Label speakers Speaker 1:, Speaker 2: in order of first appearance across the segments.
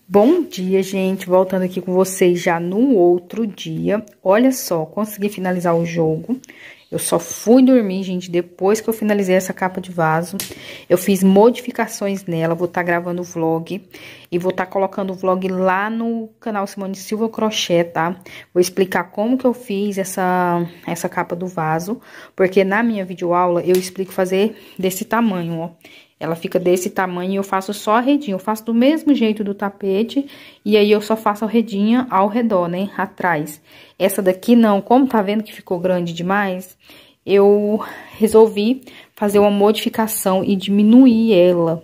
Speaker 1: Bom dia, gente, voltando aqui com vocês já no outro dia. Olha só, consegui finalizar o jogo. Eu só fui dormir, gente, depois que eu finalizei essa capa de vaso. Eu fiz modificações nela, vou estar gravando o vlog. E vou estar colocando o vlog lá no canal Simone Silva Crochê, tá? Vou explicar como que eu fiz essa capa do vaso. Porque na minha videoaula eu explico fazer desse tamanho, ó. Ela fica desse tamanho e eu faço só a redinha. Eu faço do mesmo jeito do tapete. E aí, eu só faço a redinha ao redor, né? Atrás. Essa daqui não. Como tá vendo que ficou grande demais, eu resolvi fazer uma modificação e diminuir ela.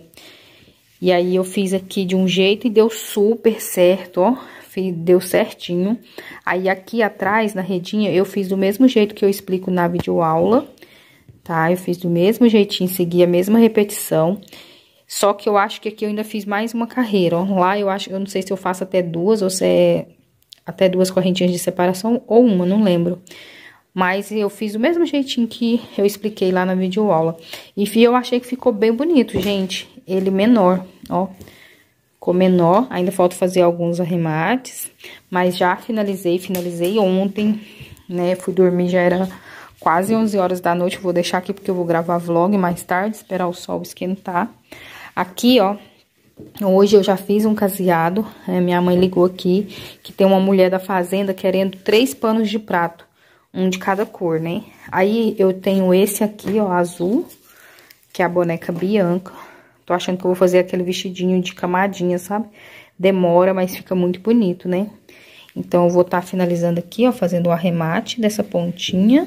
Speaker 1: E aí, eu fiz aqui de um jeito e deu super certo, ó. Deu certinho. Aí, aqui atrás, na redinha, eu fiz do mesmo jeito que eu explico na videoaula. Tá? Eu fiz do mesmo jeitinho, segui a mesma repetição. Só que eu acho que aqui eu ainda fiz mais uma carreira, ó. Lá eu não sei se eu faço até duas ou se é até duas correntinhas de separação ou uma, não lembro. Mas eu fiz do mesmo jeitinho que eu expliquei lá na videoaula. E eu achei que ficou bem bonito, gente. Ele menor, ó. Ficou menor, ainda falta fazer alguns arremates. Mas já finalizei ontem, né? Fui dormir, já era quase 11 horas da noite. Vou deixar aqui porque eu vou gravar vlog mais tarde, esperar o sol esquentar. Aqui, ó, hoje eu já fiz um caseado. Minha mãe ligou aqui que tem uma mulher da fazenda querendo 3 panos de prato, um de cada cor, né? Aí eu tenho esse aqui, ó, azul, que é a boneca Bianca. Tô achando que eu vou fazer aquele vestidinho de camadinha, sabe? Demora, mas fica muito bonito, né? Então eu vou estar finalizando aqui, ó, fazendo o arremate dessa pontinha.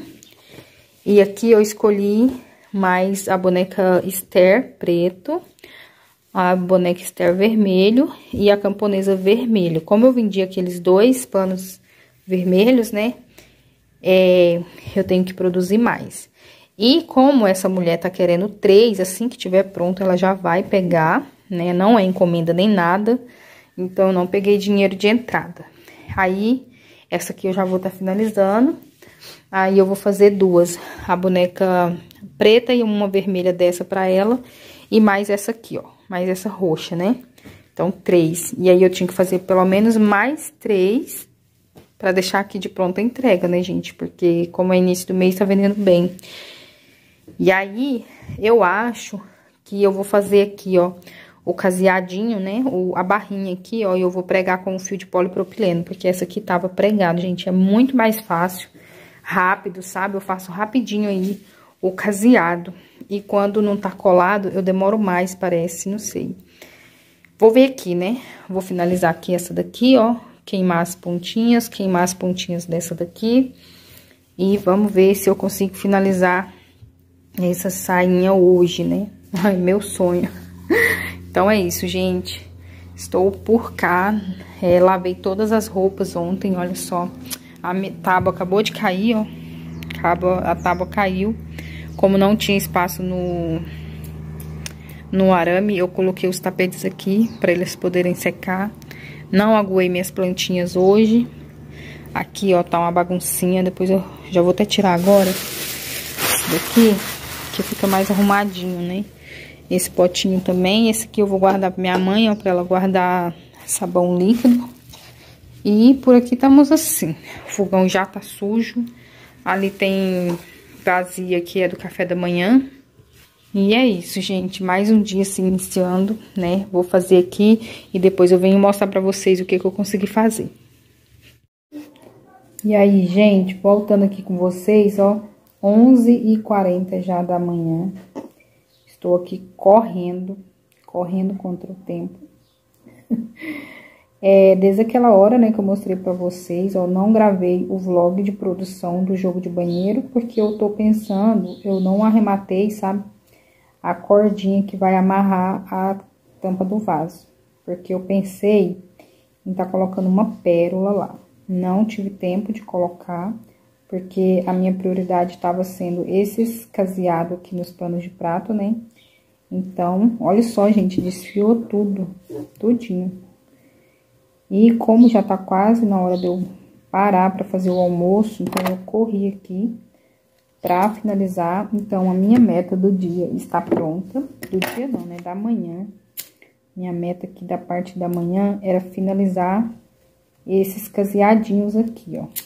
Speaker 1: E aqui eu escolhi mais a boneca Esther preto, a boneca Esther vermelho e a camponesa vermelho. Como eu vendi aqueles 2 panos vermelhos, né, eu tenho que produzir mais. E como essa mulher tá querendo 3, assim que tiver pronto, ela já vai pegar, né, não é encomenda nem nada, então eu não peguei dinheiro de entrada. Aí, essa aqui eu já vou estar finalizando. Aí, eu vou fazer 2, a boneca preta e uma vermelha dessa pra ela. E mais essa aqui, ó, mais essa roxa, né? Então, 3. E aí, eu tinha que fazer pelo menos mais 3 pra deixar aqui de pronta entrega, né, gente? Porque como é início do mês, tá vendendo bem. E aí, eu acho que eu vou fazer aqui, ó, o caseadinho, né, a barrinha aqui, ó, e eu vou pregar com o fio de polipropileno, porque essa aqui tava pregado, gente, é muito mais fácil, rápido, sabe? Eu faço rapidinho aí o caseado. E quando não tá colado, eu demoro mais, parece, não sei. Vou ver aqui, né? Vou finalizar aqui essa daqui, ó, queimar as pontinhas dessa daqui. E vamos ver se eu consigo finalizar essa sainha hoje, né? Ai, meu sonho. Então, é isso, gente. Estou por cá. Lavei todas as roupas ontem, olha só. A tábua acabou de cair, ó. A tábua caiu. Como não tinha espaço no arame, eu coloquei os tapetes aqui para eles poderem secar. Não aguei minhas plantinhas hoje. Aqui, ó, tá uma baguncinha. Depois eu já vou até tirar agora daqui, que fica mais arrumadinho, né? Esse potinho também. Esse aqui eu vou guardar pra minha mãe, ó, pra ela guardar sabão líquido. E por aqui estamos assim. O fogão já tá sujo. Ali tem vazia que é do café da manhã. E é isso, gente. Mais um dia se iniciando, né? Vou fazer aqui e depois eu venho mostrar pra vocês o que eu consegui fazer. E aí, gente, voltando aqui com vocês, ó. 11h40 já da manhã. Estou aqui correndo contra o tempo. Desde aquela hora, né, que eu mostrei pra vocês, ó, não gravei o vlog de produção do jogo de banheiro, porque eu tô pensando, eu não arrematei, sabe, a cordinha que vai amarrar a tampa do vaso. Porque eu pensei em tá colocando uma pérola lá. Não tive tempo de colocar, porque a minha prioridade estava sendo esses caseados aqui nos panos de prato, né? Então, olha só, gente, desfiou tudo, tudinho. E como já tá quase na hora de eu parar pra fazer o almoço, então eu corri aqui pra finalizar. Então, a minha meta do dia está pronta. Do dia não, né? Da manhã. Minha meta aqui da parte da manhã era finalizar esses caseadinhos aqui, ó.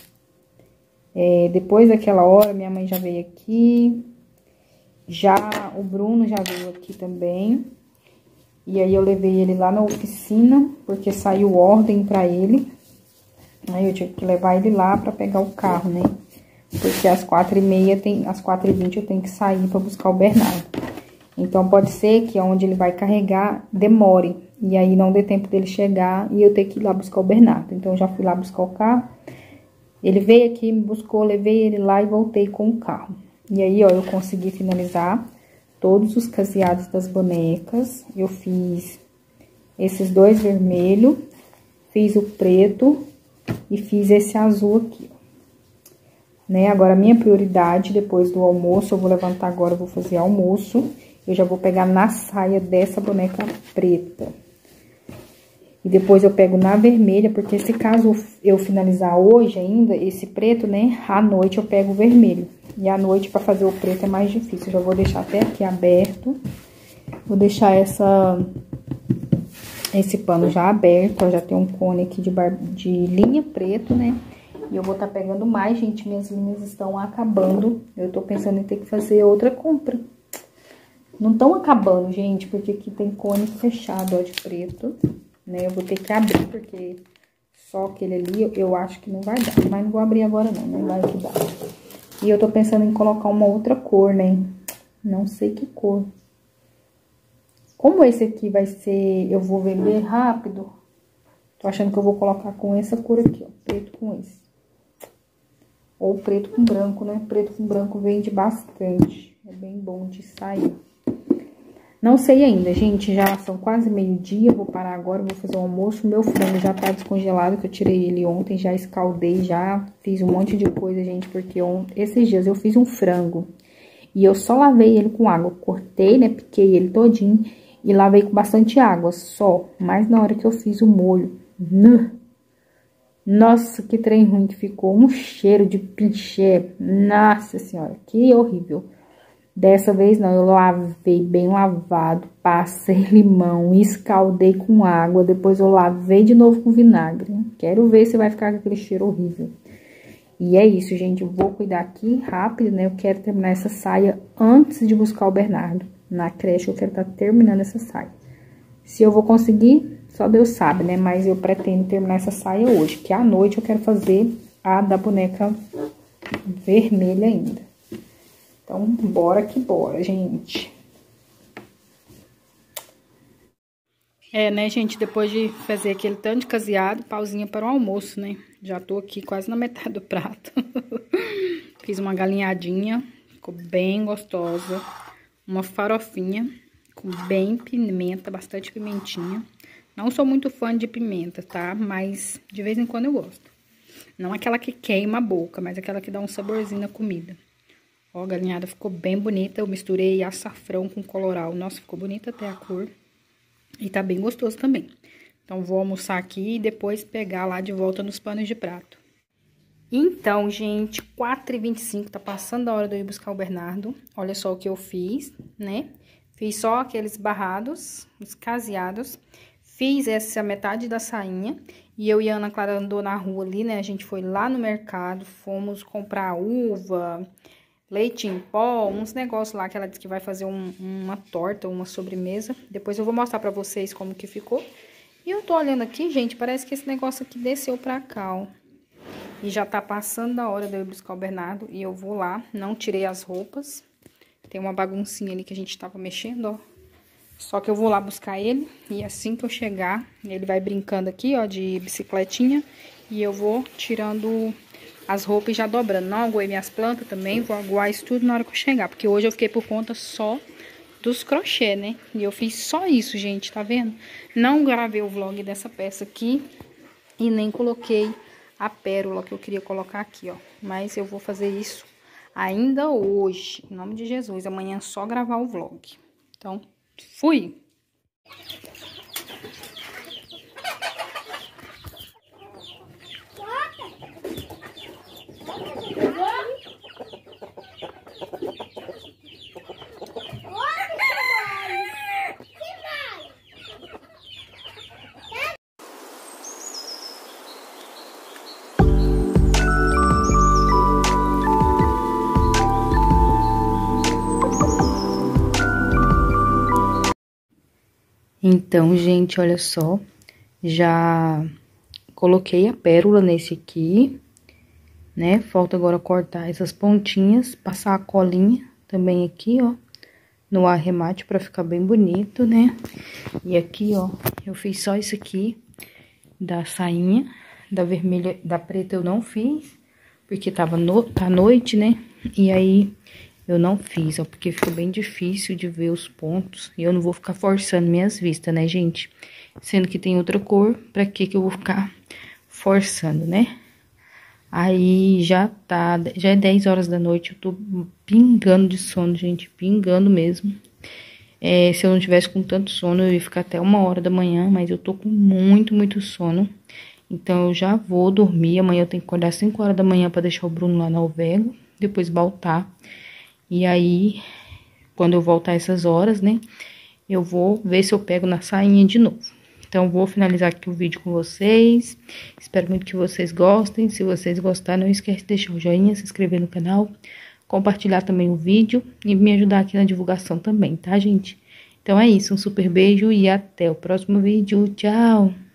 Speaker 1: Depois daquela hora, minha mãe já veio aqui. Já o Bruno já veio aqui também. E aí eu levei ele lá na oficina, porque saiu ordem pra ele. Aí eu tive que levar ele lá pra pegar o carro, né? Porque às 4h30, às 4h20 eu tenho que sair pra buscar o Bernardo. Então pode ser que onde ele vai carregar demore. E aí não dê tempo dele chegar e eu ter que ir lá buscar o Bernardo. Então eu já fui lá buscar o carro. Ele veio aqui, me buscou, levei ele lá e voltei com o carro. E aí, ó, eu consegui finalizar todos os caseados das bonecas. Eu fiz esses dois vermelhos, fiz o preto e fiz esse azul aqui, ó. Né? Agora, a minha prioridade, depois do almoço, eu vou levantar agora, eu vou fazer almoço. Eu já vou pegar na saia dessa boneca preta. E depois eu pego na vermelha, porque se caso eu finalizar hoje ainda, esse preto, né, à noite eu pego o vermelho. E à noite, pra fazer o preto, é mais difícil. Eu já vou deixar até aqui aberto. Vou deixar esse pano já aberto, ó, já tem um cone aqui de linha preto, né? E eu vou estar pegando mais, gente, minhas linhas estão acabando. Eu tô pensando em ter que fazer outra compra. Não estão acabando, gente, porque aqui tem cone fechado, ó, de preto. Né, eu vou ter que abrir, porque só aquele ali eu acho que não vai dar. Mas não vou abrir agora não vai que dá. E eu tô pensando em colocar uma outra cor, né? Não sei que cor. Como esse aqui vai ser, eu vou vender rápido, tô achando que eu vou colocar com essa cor aqui, ó. Preto com esse. Ou preto com branco, né? Preto com branco vende bastante. É bem bom de sair. Não sei ainda, gente, já são quase meio-dia, vou parar agora, vou fazer o almoço. Meu frango já tá descongelado, que eu tirei ele ontem, já escaldei, já fiz um monte de coisa, gente, porque esses dias eu fiz um frango e eu só lavei ele com água. Cortei, né, piquei ele todinho e lavei com bastante água, só. Mas na hora que eu fiz o molho, nossa, que trem ruim que ficou, um cheiro de pinché, nossa senhora, que horrível. Dessa vez não, eu lavei bem lavado, passei limão, escaldei com água, depois eu lavei de novo com vinagre. Quero ver se vai ficar com aquele cheiro horrível. E é isso, gente, eu vou cuidar aqui rápido, né? Eu quero terminar essa saia antes de buscar o Bernardo. Na creche eu quero estar terminando essa saia. Se eu vou conseguir, só Deus sabe, né? Mas eu pretendo terminar essa saia hoje, que à noite eu quero fazer a da boneca vermelha ainda. Então, bora que bora, gente. Né, gente, depois de fazer aquele tanto de caseado, pausinha para o almoço, né? Já tô aqui quase na metade do prato. Fiz uma galinhadinha, ficou bem gostosa. Uma farofinha com bem pimenta, bastante pimentinha. Não sou muito fã de pimenta, tá? Mas de vez em quando eu gosto. Não aquela que queima a boca, mas aquela que dá um saborzinho na comida. Ó, a galinhada ficou bem bonita. Eu misturei açafrão com coloral. Nossa, ficou bonita até a cor. E tá bem gostoso também. Então, vou almoçar aqui e depois pegar lá de volta nos panos de prato. Então, gente, 4h25, tá passando a hora de eu ir buscar o Bernardo. Olha só o que eu fiz, né? Fiz só aqueles barrados, os caseados. Fiz essa metade da sainha. E eu e a Ana Clara andou na rua ali, né? A gente foi lá no mercado, fomos comprar uva, leite em pó, uns negócios lá que ela disse que vai fazer uma torta, uma sobremesa. Depois eu vou mostrar pra vocês como que ficou. E eu tô olhando aqui, gente, parece que esse negócio aqui desceu pra cá, ó. E já tá passando da hora de eu ir buscar o Bernardo e eu vou lá. Não tirei as roupas. Tem uma baguncinha ali que a gente tava mexendo, ó. Só que eu vou lá buscar ele e assim que eu chegar, ele vai brincando aqui, ó, de bicicletinha. E eu vou tirando as roupas e já dobrando. Não aguei minhas plantas também, vou aguar isso tudo na hora que eu chegar. Porque hoje eu fiquei por conta só dos crochê, né? E eu fiz só isso, gente, tá vendo? Não gravei o vlog dessa peça aqui e nem coloquei a pérola que eu queria colocar aqui, ó. Mas eu vou fazer isso ainda hoje, em nome de Jesus. Amanhã é só gravar o vlog. Então, fui! Então, gente, olha só, já coloquei a pérola nesse aqui, né? Falta agora cortar essas pontinhas, passar a colinha também aqui, ó, no arremate pra ficar bem bonito, né? E aqui, ó, eu fiz só isso aqui da sainha, da vermelha, da preta eu não fiz, porque tá noite, né? E aí eu não fiz, ó, porque fica bem difícil de ver os pontos. E eu não vou ficar forçando minhas vistas, né, gente? Sendo que tem outra cor, pra que eu vou ficar forçando, né? Aí já é 10 horas da noite, eu tô pingando de sono, gente, pingando mesmo. Se eu não tivesse com tanto sono, eu ia ficar até 1 hora da manhã, mas eu tô com muito sono. Então, eu já vou dormir. Amanhã eu tenho que acordar 5 horas da manhã pra deixar o Bruno lá na Alvego, depois voltar. E aí, quando eu voltar essas horas, né, eu vou ver se eu pego na sainha de novo. Então, vou finalizar aqui o vídeo com vocês. Espero muito que vocês gostem. Se vocês gostarem, não esquece de deixar o joinha, se inscrever no canal, compartilhar também o vídeo e me ajudar aqui na divulgação também, tá, gente? Então, é isso. Um super beijo e até o próximo vídeo. Tchau!